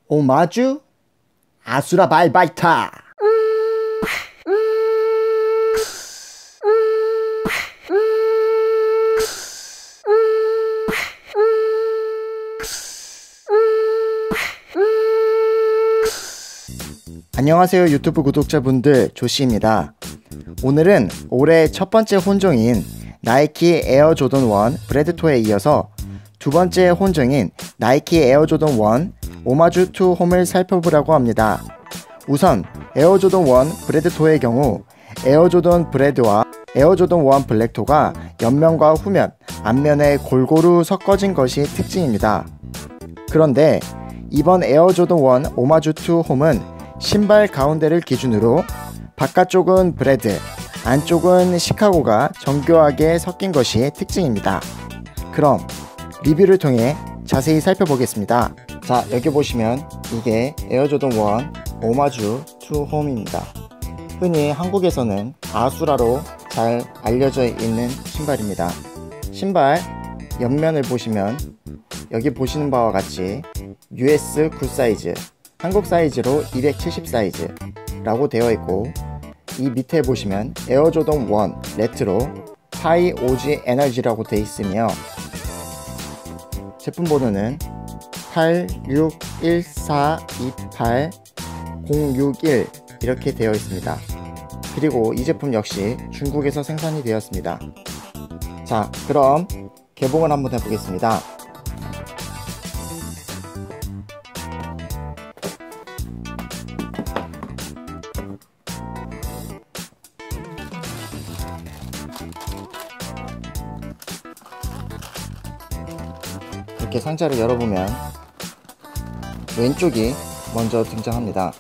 오마주 아수라 발바이타. 안녕하세요 유튜브 구독자분들, 조시입니다. 오늘은 올해 첫 번째 혼종인 나이키 에어 조던 1 브래드토에 이어서 두 번째 혼종인 나이키 에어 조던 1 오마주 투 홈을 살펴보려고 합니다. 우선 에어 조던 1 브래드토의 경우 에어 조던 브래드와 에어 조던 1 블랙토가 옆면과 후면, 앞면에 골고루 섞어진 것이 특징입니다. 그런데 이번 에어 조던 1 오마주 투 홈은 신발 가운데를 기준으로 바깥쪽은 브래드, 안쪽은 시카고가 정교하게 섞인 것이 특징입니다. 그럼 리뷰를 통해 자세히 살펴보겠습니다. 자, 여기 보시면 이게 에어 조던 1 오마주 투 홈입니다. 흔히 한국에서는 아수라로 잘 알려져 있는 신발입니다. 신발 옆면을 보시면 여기 보시는 바와 같이 US 9 사이즈, 한국 사이즈로 270 사이즈 라고 되어 있고, 이 밑에 보시면 에어 조던 1 레트로 하이 오지 에너지라고 되어 있으며 제품 번호는 861428061 이렇게 되어 있습니다. 그리고 이 제품 역시 중국에서 생산이 되었습니다. 자, 그럼 개봉을 한번 해보겠습니다. 이렇게 상자를 열어보면 왼쪽이 먼저 등장합니다.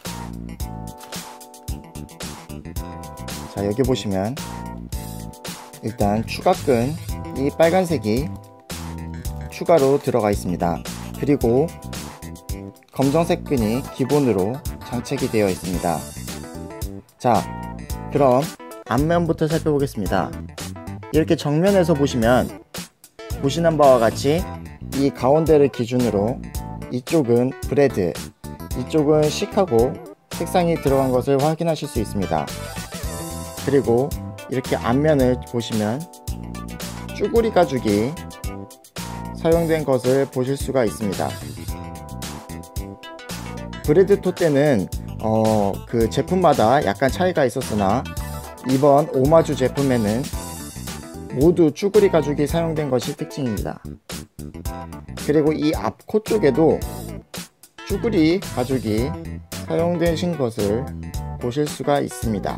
자, 여기 보시면 일단 추가끈, 이 빨간색이 추가로 들어가 있습니다. 그리고 검정색 끈이 기본으로 장착이 되어 있습니다. 자, 그럼 앞면부터 살펴보겠습니다. 이렇게 정면에서 보시면 보시는 바와 같이 이 가운데를 기준으로 이쪽은 브래드, 이쪽은 시카고 색상이 들어간 것을 확인하실 수 있습니다. 그리고 이렇게 앞면을 보시면 쭈구리 가죽이 사용된 것을 보실 수가 있습니다. 브래드토 때는 그 제품마다 약간 차이가 있었으나 이번 오마주 제품에는 모두 쭈구리 가죽이 사용된 것이 특징입니다. 그리고 이 앞코 쪽에도 쭈구리 가죽이 사용되신 것을 보실 수가 있습니다.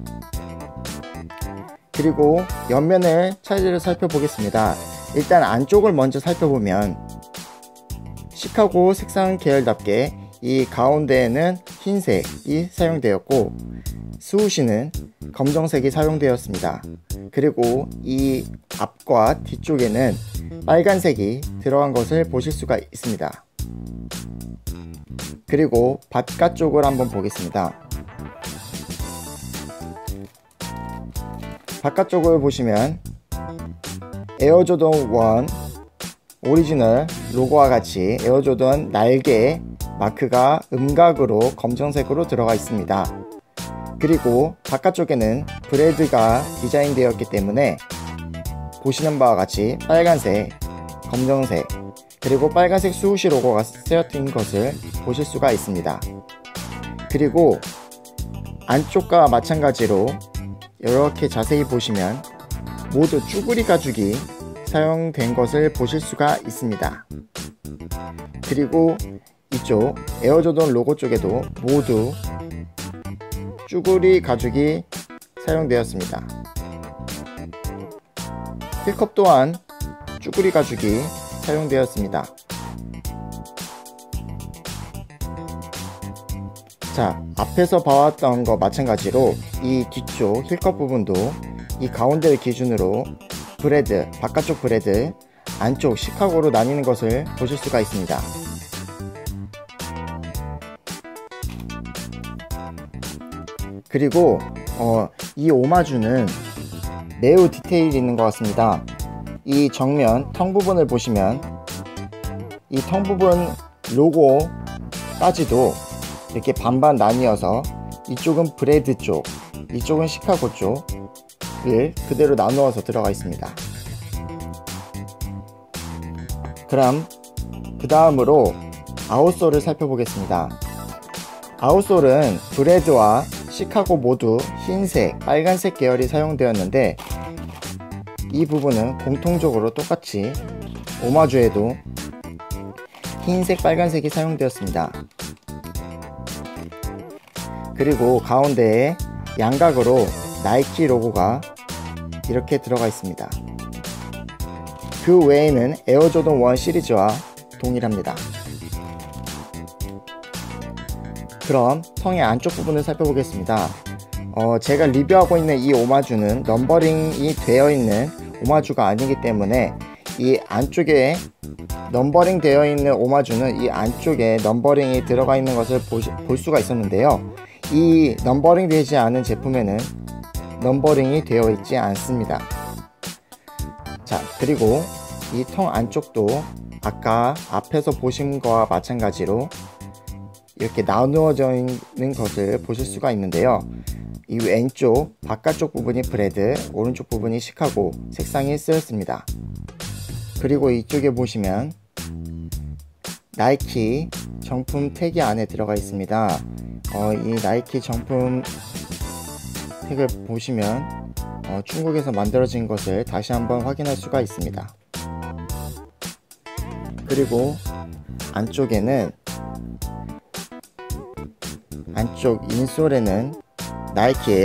그리고 옆면의 차이를 살펴보겠습니다. 일단 안쪽을 먼저 살펴보면 시카고 색상 계열답게 이 가운데에는 흰색이 사용되었고 스우시는 검정색이 사용되었습니다. 그리고 이 앞과 뒤쪽에는 빨간색이 들어간 것을 보실 수가 있습니다. 그리고 바깥쪽을 한번 보겠습니다. 바깥쪽을 보시면 에어 조던 1 오리지널 로고와 같이 에어 조던 날개 마크가 음각으로 검정색으로 들어가 있습니다. 그리고 바깥쪽에는 브래드가 디자인되었기 때문에 보시는 바와 같이 빨간색, 검정색, 그리고 빨간색 스우시 로고가 쓰여진 것을 보실 수가 있습니다. 그리고 안쪽과 마찬가지로 이렇게 자세히 보시면 모두 쭈구리 가죽이 사용된 것을 보실 수가 있습니다. 그리고 이쪽 에어 조던 로고 쪽에도 모두 쭈구리 가죽이 사용되었습니다. 힐컵 또한 쭈구리 가죽이 사용되었습니다. 자, 앞에서 봐왔던 것 마찬가지로 이 뒤쪽 힐컵 부분도 이 가운데를 기준으로 브래드, 바깥쪽 브래드, 안쪽 시카고로 나뉘는 것을 보실 수가 있습니다. 그리고 이 오마주는 매우 디테일이 있는 것 같습니다. 이 정면 텅 부분을 보시면 이 텅 부분 로고가 쪽까지도 이렇게 반반 나뉘어서 이쪽은 브레드 쪽, 이쪽은 시카고 쪽을 그대로 나누어서 들어가 있습니다. 그럼 그 다음으로 아웃솔을 살펴보겠습니다. 아웃솔은 브레드와 시카고 모두 흰색, 빨간색 계열이 사용되었는데 이 부분은 공통적으로 똑같이 오마주에도 흰색, 빨간색이 사용되었습니다. 그리고 가운데에 양각으로 나이키 로고가 이렇게 들어가 있습니다. 그 외에는 에어조던 1 시리즈와 동일합니다. 그럼 통의 안쪽 부분을 살펴보겠습니다. 제가 리뷰하고 있는 이 오마주는 넘버링이 되어 있는 오마주가 아니기 때문에 이 안쪽에 넘버링 되어 있는 오마주는 이 안쪽에 넘버링이 들어가 있는 것을 볼 수가 있었는데요. 이 넘버링 되지 않은 제품에는 넘버링이 되어 있지 않습니다. 자, 그리고 이 통 안쪽도 아까 앞에서 보신 것과 마찬가지로 이렇게 나누어져 있는 것을 보실 수가 있는데요. 이 왼쪽 바깥쪽 부분이 브레드, 오른쪽 부분이 시카고 색상이 쓰였습니다. 그리고 이쪽에 보시면 나이키 정품 태그 안에 들어가 있습니다. 이 나이키 정품 태그를 보시면 중국에서 만들어진 것을 다시 한번 확인할 수가 있습니다. 그리고 안쪽에는 안쪽 인솔에는 나이키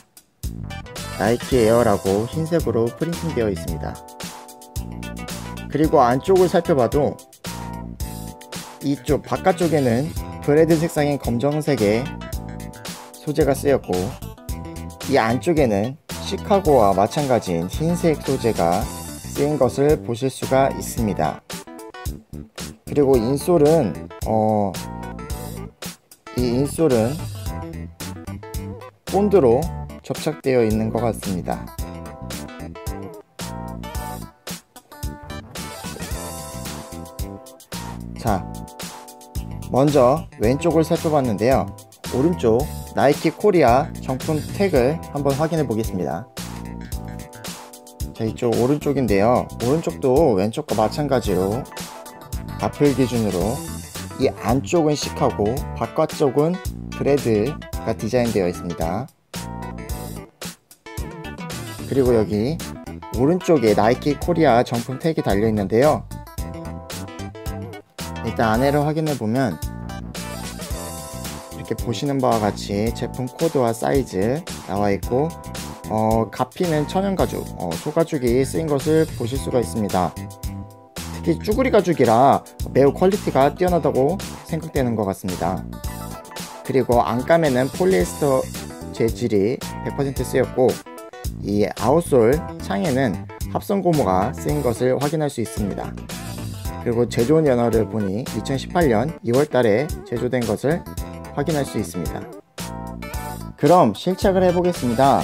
에어라고 흰색으로 프린팅 되어 있습니다. 그리고 안쪽을 살펴봐도 이쪽 바깥쪽에는 브레드 색상인 검정색의 소재가 쓰였고 이 안쪽에는 시카고와 마찬가지인 흰색 소재가 쓰인 것을 보실 수가 있습니다. 그리고 인솔은 이 인솔은 본드로 접착되어 있는 것 같습니다. 자, 먼저 왼쪽을 살펴봤는데요. 오른쪽 나이키 코리아 정품 태그를 한번 확인해 보겠습니다. 자, 이쪽 오른쪽인데요. 오른쪽도 왼쪽과 마찬가지로 앞을 기준으로 이 안쪽은 시카고, 바깥쪽은 브레드가 디자인되어 있습니다. 그리고 여기 오른쪽에 나이키 코리아 정품 태그 달려 있는데요. 일단 안에를 확인해 보면 이렇게 보시는 바와 같이 제품 코드와 사이즈 나와 있고 가피는 천연가죽, 소가죽이 쓰인 것을 보실 수가 있습니다. 특히 쭈구리 가죽이라 매우 퀄리티가 뛰어나다고 생각되는 것 같습니다. 그리고 안감에는 폴리에스터 재질이 100% 쓰였고 이 아웃솔 창에는 합성 고무가 쓰인 것을 확인할 수 있습니다. 그리고 제조 연월을 보니 2018년 2월달에 제조된 것을 확인할 수 있습니다. 그럼 실착을 해보겠습니다.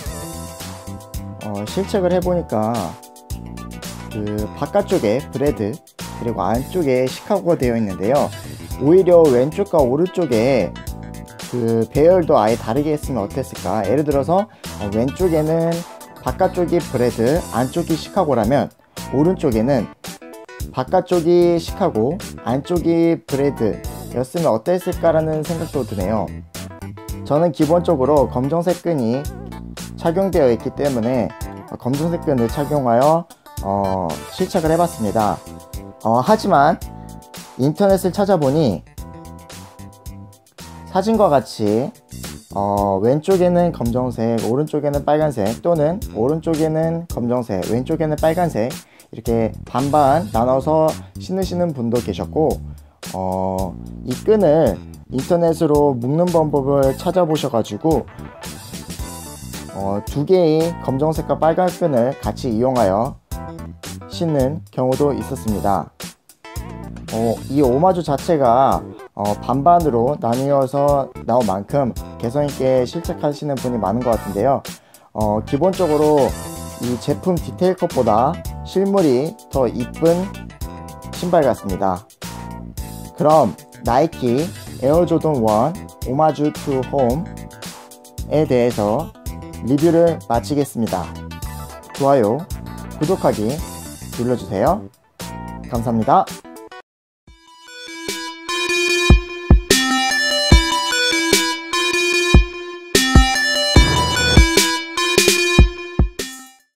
실착을 해보니까 그 바깥쪽에 브레드 그리고 안쪽에 시카고가 되어 있는데요. 오히려 왼쪽과 오른쪽에 그 배열도 아예 다르게 했으면 어땠을까. 예를 들어서 왼쪽에는 바깥쪽이 브레드, 안쪽이 시카고라면 오른쪽에는 바깥쪽이 시카고, 안쪽이 브레드 였으면 어땠을까라는 생각도 드네요. 저는 기본적으로 검정색 끈이 착용되어 있기 때문에 검정색 끈을 착용하여 실착을 해봤습니다. 하지만 인터넷을 찾아보니 사진과 같이 왼쪽에는 검정색, 오른쪽에는 빨간색, 또는 오른쪽에는 검정색, 왼쪽에는 빨간색 이렇게 반반 나눠서 신으시는 분도 계셨고 이 끈을 인터넷으로 묶는 방법을 찾아보셔가지고 두 개의 검정색과 빨간 끈을 같이 이용하여 신는 경우도 있었습니다. 이 오마주 자체가 반반으로 나뉘어서 나온 만큼 개성있게 실착하시는 분이 많은 것 같은데요. 기본적으로 이 제품 디테일 컷보다 실물이 더 이쁜 신발 같습니다. 그럼 나이키 에어조던 1 오마주 투 홈에 대해서 리뷰를 마치겠습니다. 좋아요, 구독하기 눌러주세요. 감사합니다.